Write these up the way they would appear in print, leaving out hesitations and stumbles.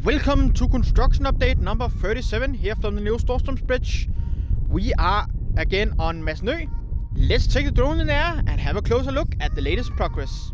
Welcome to construction update number 37 here from the new Storstrøms Bridge. We are again on Masnø. Let's take the drone in the air and have a closer look at the latest progress.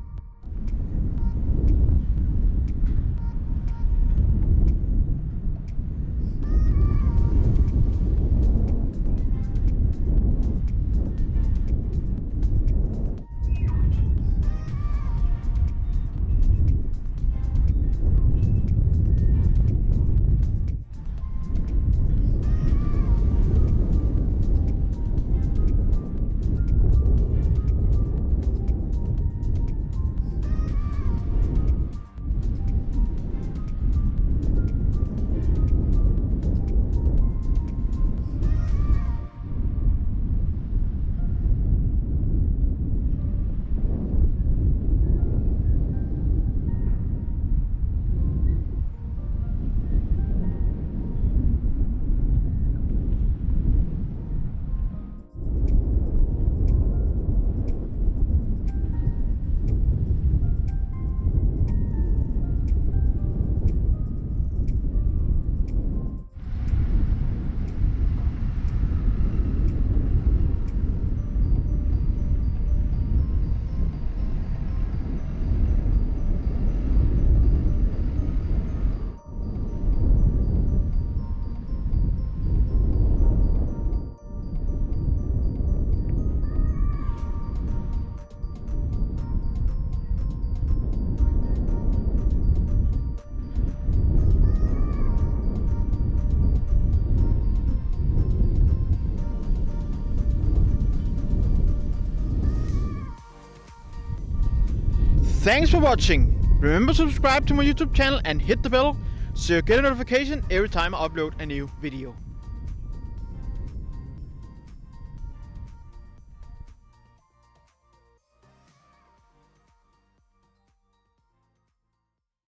Thanks for watching. Remember to subscribe to my YouTube channel and hit the bell so you get a notification every time I upload a new video.